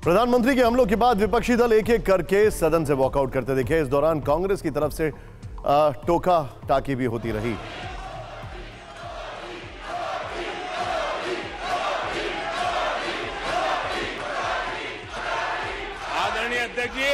प्रधानमंत्री के हमलों के बाद विपक्षी दल एक एक करके सदन से वॉकआउट करते दिखे। इस दौरान कांग्रेस की तरफ से टोका टाकी भी होती रही। आदरणीय अध्यक्ष जी,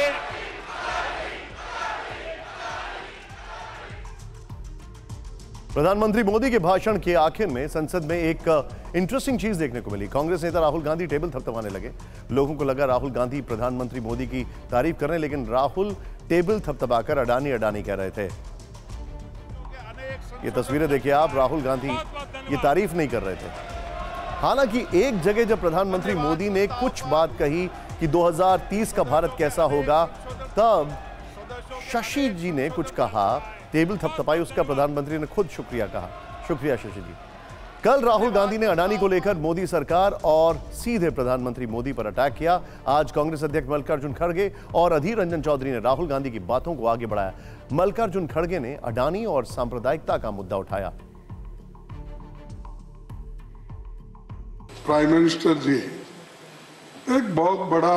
प्रधानमंत्री मोदी के भाषण के आखिर में संसद में एक इंटरेस्टिंग चीज देखने को मिली। कांग्रेस नेता राहुल गांधी टेबल थपथपाने लगे। लोगों को लगा राहुल गांधी प्रधानमंत्री मोदी की तारीफ कर रहे हैं, लेकिन राहुल टेबल थपथपाकर अडानी अडानी कह रहे थे। ये तस्वीरें देखिए आप, राहुल गांधी ये तारीफ नहीं कर रहे थे। हालांकि एक जगह जब प्रधानमंत्री मोदी ने कुछ बात कही कि 2030 का भारत कैसा होगा, तब शशि जी ने कुछ कहा, टेबल थपथपाई, उसका प्रधानमंत्री ने खुद शुक्रिया कहा। शुक्रिया शशि जी। कल राहुल गांधी ने अडानी को लेकर मोदी सरकार और सीधे प्रधानमंत्री मोदी पर अटैक किया। आज कांग्रेस अध्यक्ष मल्लिकार्जुन खड़गे और अधीर रंजन चौधरी ने राहुल गांधी की बातों को आगे बढ़ाया। मल्लिकार्जुन खड़गे ने अडानी और सांप्रदायिकता का मुद्दा उठाया। प्राइम मिनिस्टर जी एक बहुत बड़ा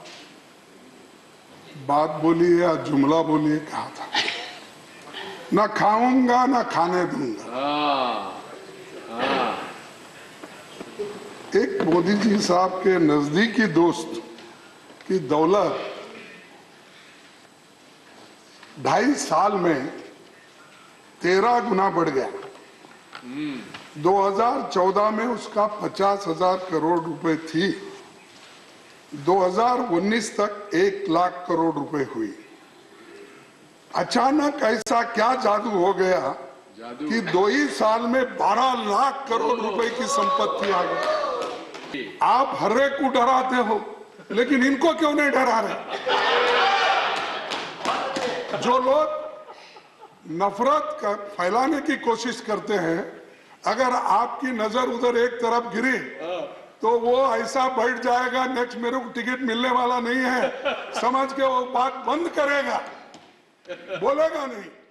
बात बोली है या जुमला बोली है, कहा था ना खाऊंगा ना खाने दूंगा। एक मोदी जी साहब के नजदीकी दोस्त की दौलत 2.5 साल में 13 गुना बढ़ गया। 2014 में उसका 50,000 करोड़ रुपए थी, 2019 तक 1 लाख करोड़ रुपए हुई। अचानक ऐसा क्या जादू हो गया कि 2 ही साल में 12 लाख करोड़ रुपए की संपत्ति आ गई। आप हर एक को डराते हो, लेकिन इनको क्यों नहीं डरा रहे? जो लोग नफरत का फैलाने की कोशिश करते हैं, अगर आपकी नजर उधर एक तरफ गिरी तो वो ऐसा बैठ जाएगा, नेक्स्ट मेरे को टिकट मिलने वाला नहीं है समझ के वो बात बंद करेगा, बोलेगा नहीं।